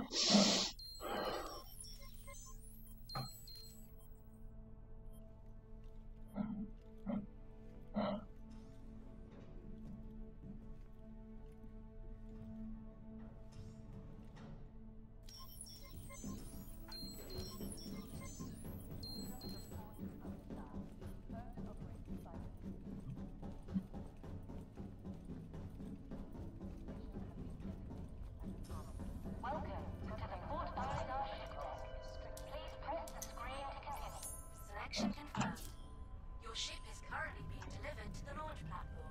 Selection confirmed. Your ship is currently being delivered to the launch platform.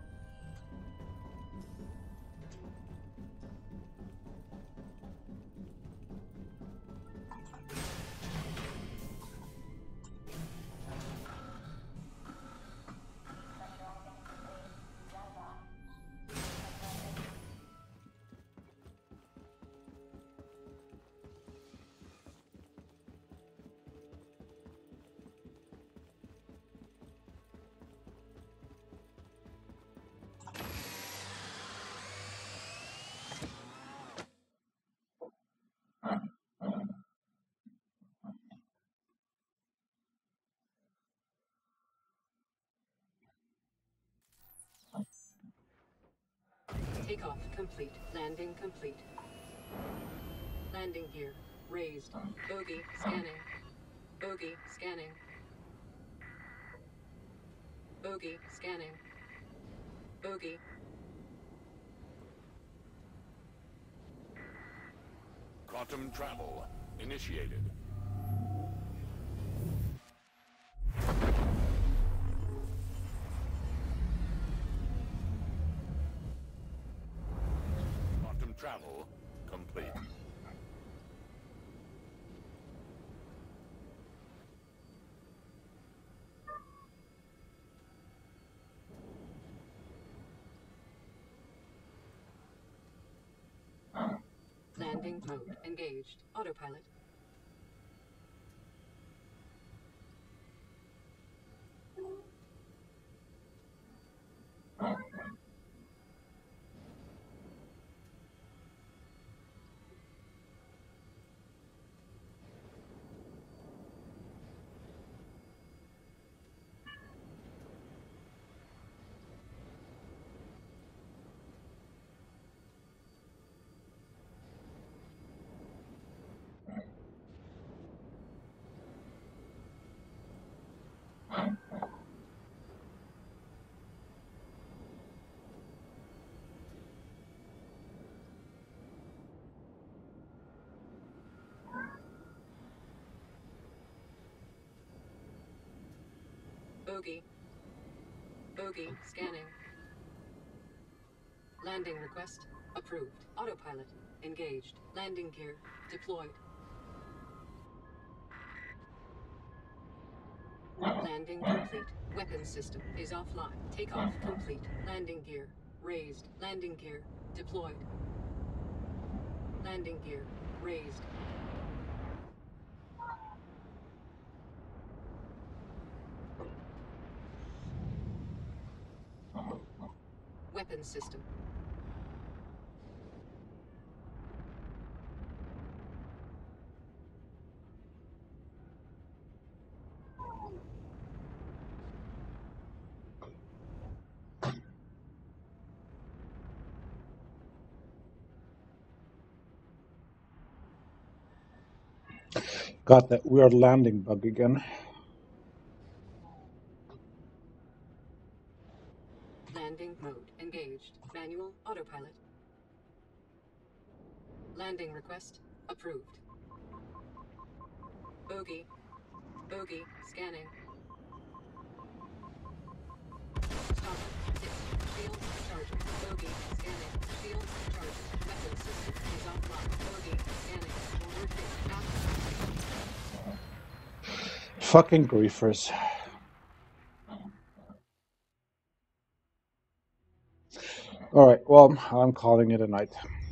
Takeoff complete. Landing complete. Landing gear raised. Bogey scanning. Bogey scanning. Bogey scanning. Bogey. Quantum travel initiated. Quantum travel complete. Landing mode engaged. Autopilot. Bogey. Bogey scanning. Landing request approved. Autopilot engaged. Landing gear deployed. Landing complete. Weapons system is offline. Takeoff complete. Landing gear raised. Landing gear deployed. Landing gear raised. Weapons system. Got that weird landing bug again. Landing mode engaged. Manual autopilot. Landing request approved. Bogey. Bogey scanning. Stop. Shield charging. Bogey scanning. Shield charging. Weapons system is offline. Bogey scanning. Rotate. Fucking griefers. Alright, well, I'm calling it a night.